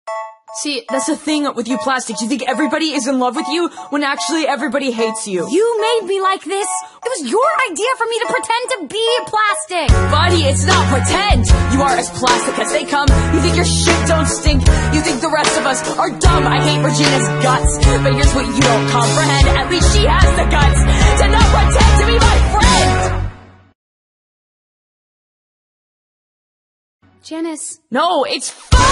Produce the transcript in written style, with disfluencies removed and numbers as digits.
See, that's the thing with you plastics. You think everybody is in love with you when actually everybody hates you. You made me like this. It was your idea for me to pretend to be plastic. Buddy, it's not pretend. You are as plastic as they come. You think your shit don't stink. You think the rest of us are dumb. I hate Regina's guts. But here's what you don't comprehend. At least she has the guts to not pretend to be my friend. Janice. No, it's fun.